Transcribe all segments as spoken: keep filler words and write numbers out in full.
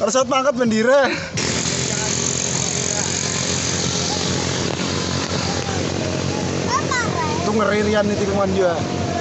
Harus saat mangkat bendera. Itu ngerian nih tikungan juga.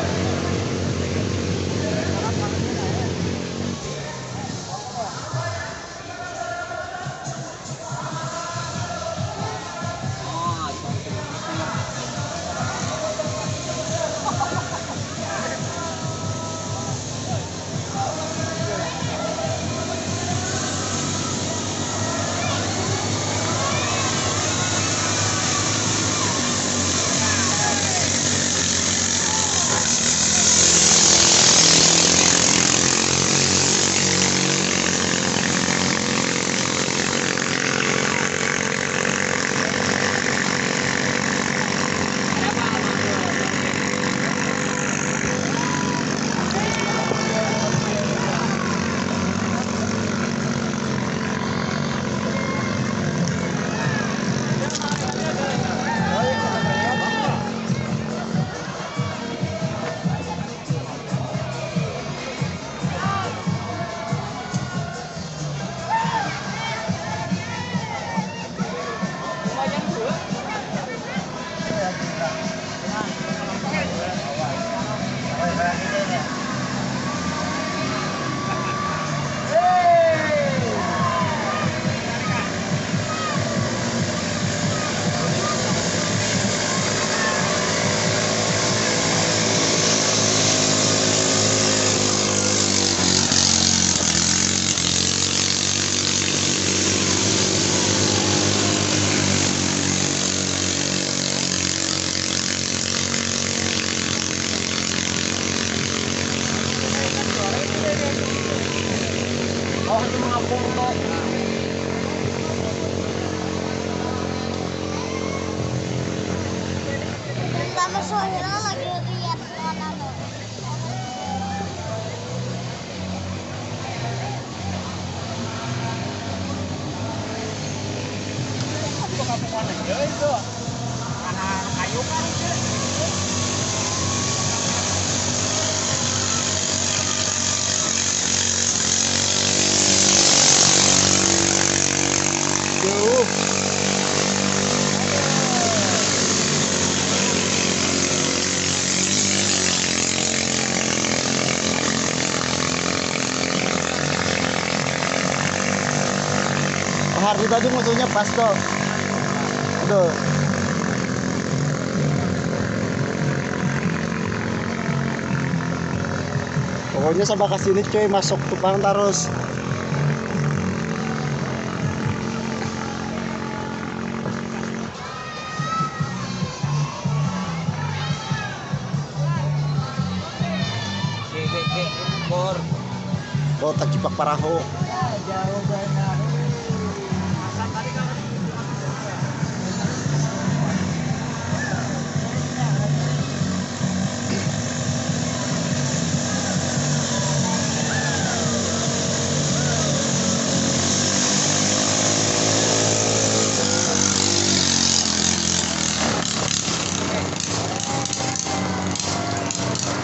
Soalnya lagi lihat mana lo. Aku bakal pengen aja itu. Karena kayu kan itu. Jauh. Hardi tadi musuhnya pas tuh. Aduh. Pokoknya sampai ke sini cuy, masuk tupang terus. Oh, tak jipak paraho. Jauh banget.